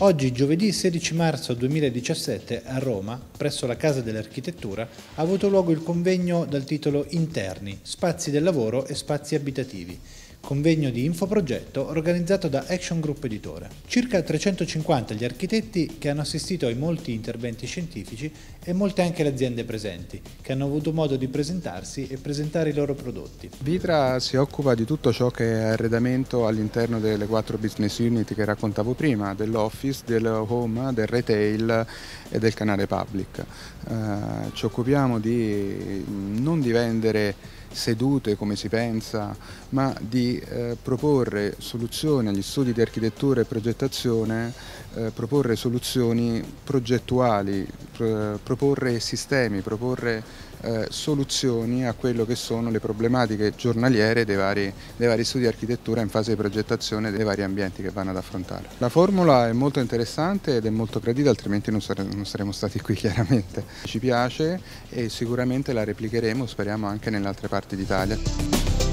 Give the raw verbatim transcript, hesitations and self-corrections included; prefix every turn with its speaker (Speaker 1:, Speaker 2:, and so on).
Speaker 1: Oggi, giovedì sedici marzo duemiladiciassette, a Roma, presso la Casa dell'Architettura, ha avuto luogo il convegno dal titolo Interni, spazi del lavoro e spazi abitativi, convegno di infoprogetto organizzato da Action Group Editore. Circa trecentocinquanta gli architetti che hanno assistito ai molti interventi scientifici e molte anche le aziende presenti, che hanno avuto modo di presentarsi e presentare i loro prodotti.
Speaker 2: Vitra si occupa di tutto ciò che è arredamento all'interno delle quattro business unit che raccontavo prima, dell'office, del home, del retail e del canale public. Eh, ci occupiamo di non di vendere sedute come si pensa, ma di eh, proporre soluzioni agli studi di architettura e progettazione, eh, proporre soluzioni progettuali, pro, proporre sistemi, proporre eh, soluzioni a quello che sono le problematiche giornaliere dei vari, dei vari studi di architettura in fase di progettazione dei vari ambienti che vanno ad affrontare. La formula è molto interessante ed è molto gradita, altrimenti non, sare, non saremmo stati qui chiaramente. Ci piace e sicuramente la replicheremo, speriamo anche nelle altre parti d'Italia.